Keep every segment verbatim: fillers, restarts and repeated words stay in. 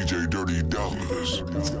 D J Dirty Dollars.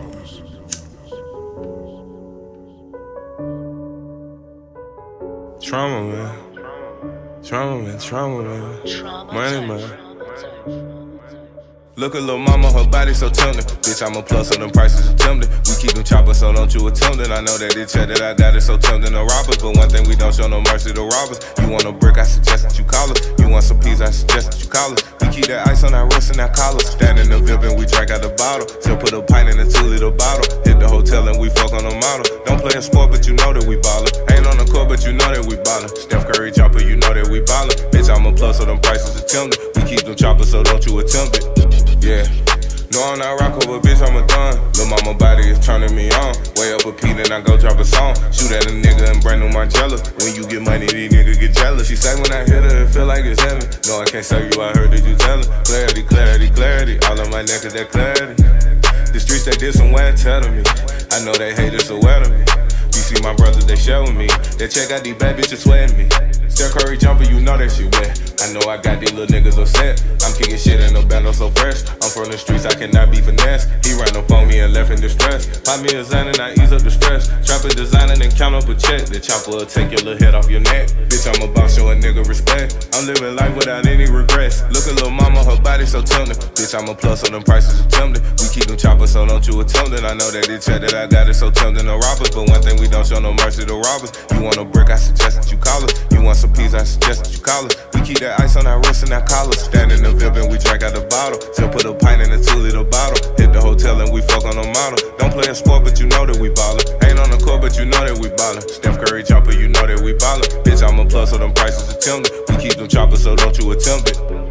Trauma, man. Trauma, man. Trauma, man. Money, man. Look at lil' mama, her body so tempting. Bitch, I'm a plus, so them prices are tempting. We keep them choppers, so don't you attempt it. I know that this check that I got is so tempting to robbers. But one thing we don't show no mercy to robbers. You want a brick, I suggest that you call us. You want some peas, I suggest that you call us. We keep that ice on our wrist and our collars. Stand in the V I P and we drink out the bottle. Still put a pint in a two liter bottle. Hit the hotel and we fuck on the model. Don't play a sport, but you know that we ballin'. Ain't on the court, but you know that we ballin'. Steph Curry jumper, you know that we ballin'. Bitch, I'm a plus, so them prices are tempting. We keep them choppers, so don't you attempt it. Yeah. No, I'm not rock over, bitch, I'm a done. Lil' mama body is turning me on. Way up a P, then I go drop a song. Shoot at a nigga and brand new Margiela. When you get money, these niggas get jealous. She say when I hit her, it feel like it's heaven. No, I can't say you, I heard that you tell her. Clarity, clarity, clarity. All on my neck is that clarity. The streets, they did some wear tell to me. I know they hate it, so wear to me. You see my brothers, they share with me. They check out these bad bitches sweating me. Steph Curry jumper, you know that shit wet. I know I got these little niggas upset. I'm kicking shit in the bando so fresh. I'm from the streets, I cannot be finessed. He ran up on me and left in distress. Pop me a Xan and I ease up the stress. Trap a designer and count up a check. The chopper will take your little head off your neck. Bitch, I'm about show a nigga respect. I'm living life without any regrets. Look at lil' mama, her body so tempting. Bitch, I'm a plus, so them prices are tempting. We keep them choppers, so don't you attempt it. I know that this check that I got is so tempting to robbers. But one thing we don't show no mercy to robbers. You want a brick, I suggest that you call us. You want some peas, I suggest that you call us. We keep that ice on our wrist and our collars. Stand in the V I P and we drink out the bottle. Still put a pint in a two liter bottle. Hit the hotel and we fuck on the model. Don't play a sport, but you know that we ballin'. Ain't on the court, but you know that we ballin'. Steph Curry jumper, you know that we ballin'. Bitch, I'm a plus, so them prices are tempting. We keep them choppers, so don't you attempt it.